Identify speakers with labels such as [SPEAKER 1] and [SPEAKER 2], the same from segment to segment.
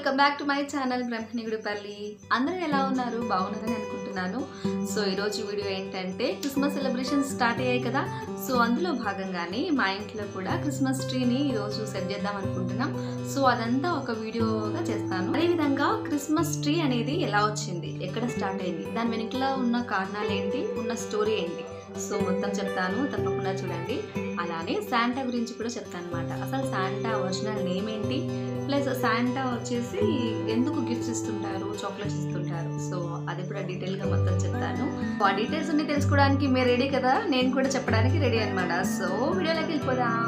[SPEAKER 1] Welcome back to my channel Brahminigudipalli. అందరూ ఎలా ఉన్నారు? బాగున్నారని అనుకుంటున్నాను. సో ఈరోజు వీడియో ఏంటంటే క్రిస్మస్ సెలబ్రేషన్స్ స్టార్ట్ అయ్యాయి కదా. సో అందులో భాగంగానే మా ఇంట్లో కూడా క్రిస్మస్ ట్రీని ఈరోజు సెట్ చేద్దాం అనుకుంటున్నాం. సో అదంతా ఒక వీడియోగా చేస్తాను. అదేవిధంగా క్రిస్మస్ ట్రీ అనేది ఎలా వచ్చింది, ఎక్కడ స్టార్ట్ అయింది, దాని వెనుకలో ఉన్న కారణాలు ఏంటి, ఉన్న స్టోరీ ఏంటి, సో మొత్తం చెప్తాను, తప్పకుండా చూడండి. అలానే శాంటా గురించి కూడా చెప్తాను అనమాట. అసలు శాంటా ఒరిజినల్ నేమ్ ఏంటి, ప్లస్ శాంటా వచ్చేసి ఎందుకు గిఫ్ట్స్ ఇస్తుంటారు, చాక్లెట్స్ ఇస్తుంటారు, సో అది కూడా డీటెయిల్గా మొత్తం చెప్తాను. ఆ డీటెయిల్స్ అన్ని తెలుసుకోవడానికి మీరు రెడీ కదా, నేను కూడా చెప్పడానికి రెడీ అనమాట. సో వీడియోలోకి వెళ్ళిపోదాం.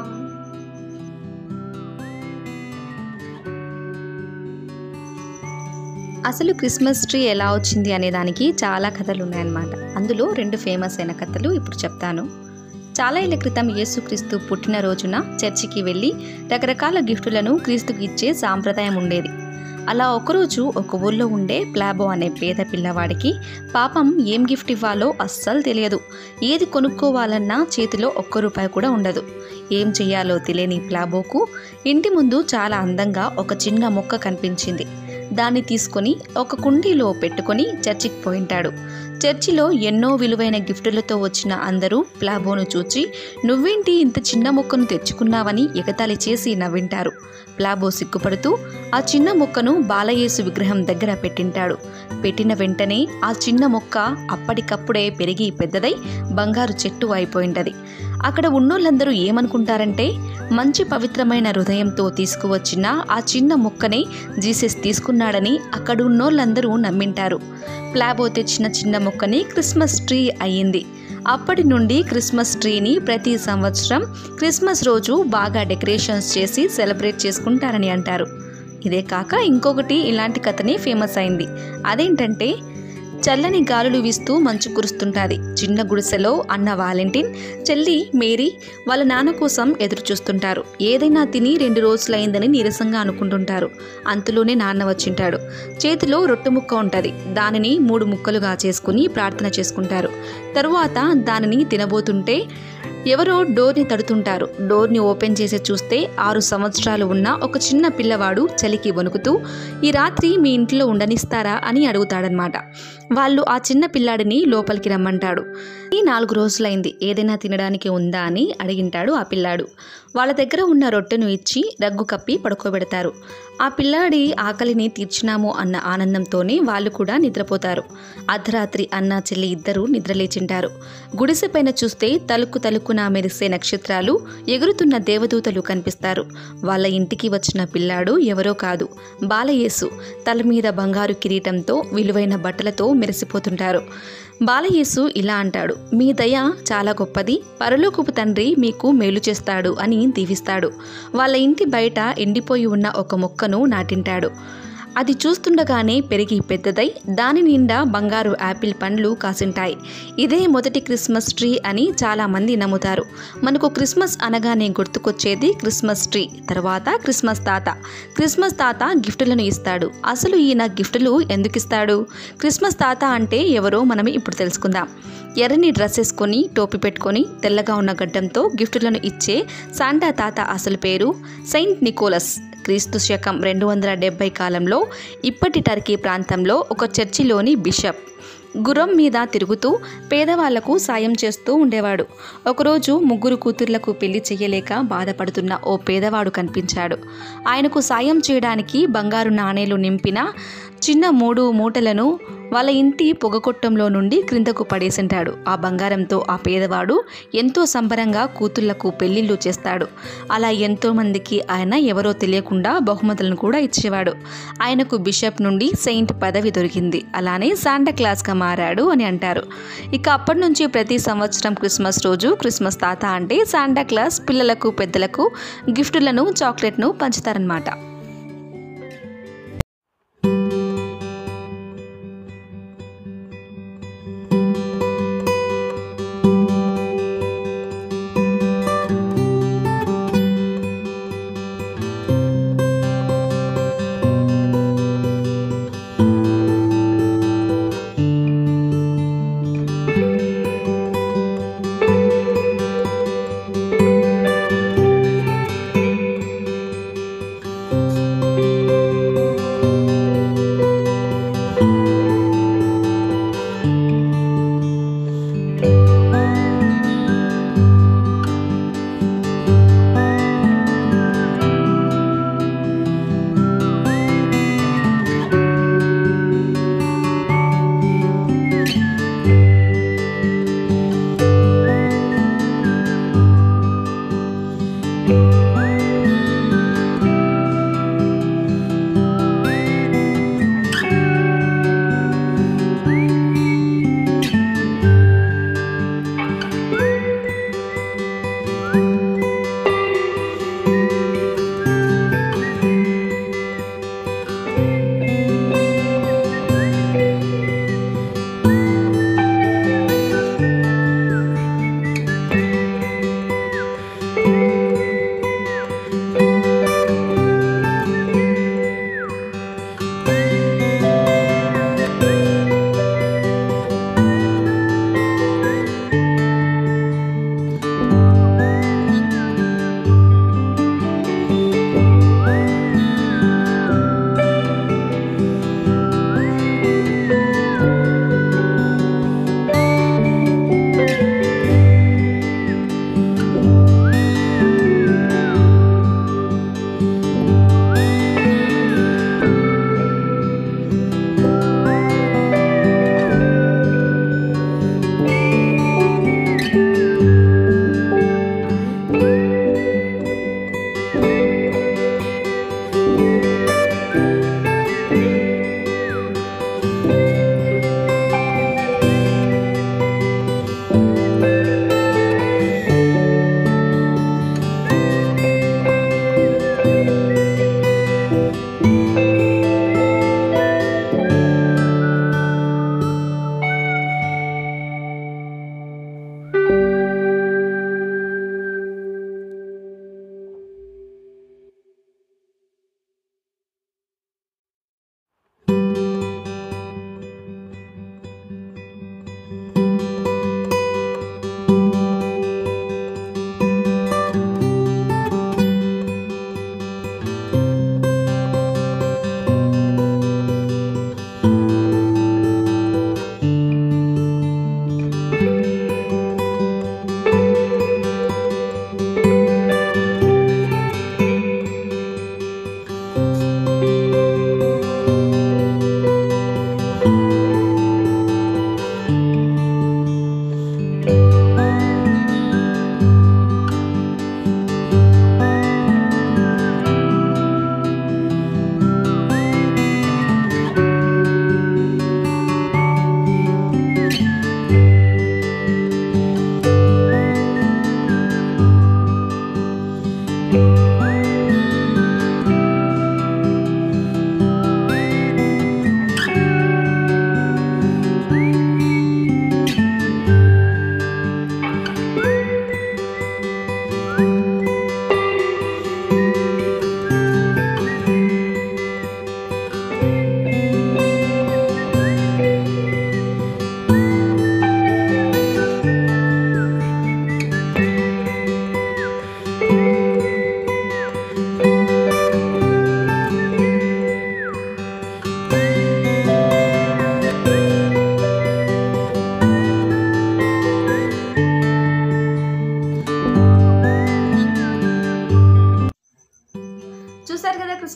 [SPEAKER 1] అసలు క్రిస్మస్ ట్రీ ఎలా వచ్చింది అనే దానికి చాలా కథలు ఉన్నాయన్నమాట. అందులో రెండు ఫేమస్ అయిన కథలు ఇప్పుడు చెప్తాను. చాలా ఏళ్ల క్రితం యేసుక్రీస్తు పుట్టినరోజున చర్చికి వెళ్ళి రకరకాల గిఫ్టులను క్రీస్తుకి ఇచ్చే సాంప్రదాయం ఉండేది. అలా ఒకరోజు ఒక ఊళ్ళో ఉండే ప్లాబో అనే పేద పిల్లవాడికి పాపం ఏం గిఫ్ట్ ఇవ్వాలో అస్సలు తెలియదు. ఏది కొనుక్కోవాలన్నా చేతిలో ₹1 కూడా ఉండదు. ఏం చెయ్యాలో తెలియని ప్లాబోకు ఇంటి ముందు చాలా అందంగా ఒక చిన్న మొక్క కనిపించింది. దాన్ని తీసుకొని ఒక కుండీలో పెట్టుకొని చర్చికి పోయింటాడు. చర్చిలో ఎన్నో విలువైన గిఫ్టులతో వచ్చిన అందరూ ప్లాబోను చూచి, నువ్వేంటి ఇంత చిన్న మొక్కను తెచ్చుకున్నావని ఎగతాళి చేసి నవ్వింటారు. ప్లాబో సిగ్గుపడుతూ ఆ చిన్న మొక్కను బాలయేసు విగ్రహం దగ్గర పెట్టింటాడు. పెట్టిన వెంటనే ఆ చిన్న మొక్క అప్పటికప్పుడే పెరిగి పెద్దదై బంగారు చెట్టు అయిపోయింటది. అక్కడ ఉన్నోళ్ళందరూ ఏమనుకుంటారంటే, మంచి పవిత్రమైన హృదయంతో తీసుకువచ్చిన ఆ చిన్న మొక్కనే జీసస్ తీసుకున్నాడని అక్కడ ఉన్నోళ్ళందరూ నమ్మింటారు. ప్లాబో తెచ్చిన చిన్న మొక్కని క్రిస్మస్ ట్రీ అయ్యింది. అప్పటి నుండి క్రిస్మస్ ట్రీని ప్రతి సంవత్సరం క్రిస్మస్ రోజు బాగా డెకరేషన్స్ చేసి సెలబ్రేట్ చేసుకుంటారని అంటారు. ఇదే కాక ఇంకొకటి ఇలాంటి కథనే ఫేమస్ అయింది. అదేంటంటే, చల్లని గాలులు వీస్తూ మంచు కురుస్తుంటుంది. చిన్న గుడిసెలో అన్న వాలెంటిన్, చెల్లి మేరీ వాళ్ళ నాన్న కోసం ఎదురు చూస్తుంటారు. ఏదైనా తిని 2 రోజులైందని నీరసంగా అనుకుంటుంటారు. అంతలోనే నాన్న వచ్చింటాడు. చేతిలో రొట్టె ముక్క ఉంటుంది. దానిని 3 ముక్కలుగా చేసుకుని ప్రార్థన చేసుకుంటారు. తరువాత దానిని తినబోతుంటే ఎవరో డోర్ని తడుతుంటారు. డోర్ని ఓపెన్ చేసి చూస్తే 6 సంవత్సరాలు ఉన్న ఒక చిన్న పిల్లవాడు చలికి వణుకుతూ, ఈ రాత్రి మీ ఇంట్లో ఉండనిస్తారా అని అడుగుతాడనమాట. వాళ్ళు ఆ చిన్న పిల్లాడిని లోపలికి రమ్మంటాడు. ఈ 4 రోజులైంది, ఏదైనా తినడానికి ఉందా అని అడిగింటాడు ఆ పిల్లాడు. వాళ్ళ దగ్గర ఉన్న రొట్టెను ఇచ్చి రగ్గు కప్పి పడుకోబెడతారు. ఆ పిల్లాడి ఆకలిని తీర్చినాము అన్న ఆనందంతోనే వాళ్ళు కూడా నిద్రపోతారు. అర్ధరాత్రి అన్న చెల్లి ఇద్దరూ నిద్రలేచింటారు. గుడిసె పైన చూస్తే తలుకు తలుకున మెరిసే నక్షత్రాలు, ఎగురుతున్న దేవదూతలు కనిపిస్తారు. వాళ్ళ ఇంటికి వచ్చిన పిల్లాడు ఎవరో కాదు, బాలయేసు. తల మీద బంగారు కిరీటంతో విలువైన బట్టలతో మెరిసిపోతుంటారు. బాలయేసు ఇలా అంటాడు, మీ దయ చాలా గొప్పది, పరలోకపు తండ్రి మీకు మేలు చేస్తాడు అని దీవిస్తాడు. వాళ్ళ ఇంటి బయట ఎండిపోయి ఉన్న ఒక మొక్కను నాటింటాడు. అది చూస్తుండగానే పెరిగి పెద్దదై దాని నిండా బంగారు యాపిల్ పండ్లు కాసింటాయి. ఇదే మొదటి క్రిస్మస్ ట్రీ అని చాలామంది నమ్ముతారు. మనకు క్రిస్మస్ అనగానే గుర్తుకొచ్చేది క్రిస్మస్ ట్రీ, తర్వాత క్రిస్మస్ తాత. క్రిస్మస్ తాత గిఫ్టులను ఇస్తాడు. అసలు ఈయన గిఫ్టులు ఎందుకు ఇస్తాడు? క్రిస్మస్ తాత అంటే ఎవరో మనం ఇప్పుడు తెలుసుకుందాం. ఎర్రని డ్రెస్ వేసుకొని, టోపీ పెట్టుకొని, తెల్లగా ఉన్న గడ్డంతో గిఫ్టులను ఇచ్చే శాంటా తాత అసలు పేరు సెయింట్ నికోలస్. క్రీస్తు శకం 270 కాలంలో ఇప్పటి టర్కీ ప్రాంతంలో ఒక చర్చిలోని బిషప్ గుర్రం మీద తిరుగుతూ పేదవాళ్లకు సాయం చేస్తూ ఉండేవాడు. ఒకరోజు 3 కూతుర్లకు పెళ్లి చెయ్యలేక బాధపడుతున్న ఓ పేదవాడు కనిపించాడు. ఆయనకు సాయం చేయడానికి బంగారు నాణేలు నింపిన చిన్న 3 మూటలను వాళ్ళ ఇంటి పొగకొట్టంలో నుండి క్రిందకు పడేసింటాడు. ఆ బంగారంతో ఆ పేదవాడు ఎంతో సంబరంగా కూతుళ్లకు పెళ్లిళ్ళు చేస్తాడు. అలా ఎంతో మందికి ఆయన ఎవరో తెలియకుండా బహుమతులను కూడా ఇచ్చేవాడు. ఆయనకు బిషప్ నుండి సెయింట్ పదవి దొరికింది. అలానే శాంటా క్లాస్గా మారాడు అని అంటారు. ఇక అప్పటి నుంచి ప్రతి సంవత్సరం క్రిస్మస్ రోజు క్రిస్మస్ తాత అంటే శాంటా క్లాస్ పిల్లలకు పెద్దలకు గిఫ్టులను, చాక్లెట్ను పంచుతారనమాట.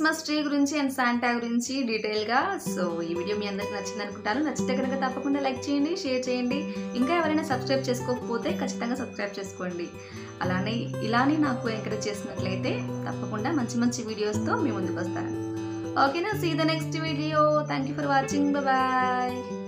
[SPEAKER 1] క్రిస్మస్ ట్రీ గురించి అండ్ శాంటా గురించి డీటెయిల్గా. సో ఈ వీడియో మీ అందరికి నచ్చింది అనుకుంటాను. నచ్చితే కనుక తప్పకుండా లైక్ చేయండి, షేర్ చేయండి. ఇంకా ఎవరైనా సబ్స్క్రైబ్ చేసుకోకపోతే ఖచ్చితంగా సబ్స్క్రైబ్ చేసుకోండి. ఇలానే నాకు ఎంకరేజ్ చేసినట్లయితే తప్పకుండా మంచి మంచి వీడియోస్తో మీ ముందుకు వస్తాను. ఓకేనా? See the next video. Thank you for watching. Bye.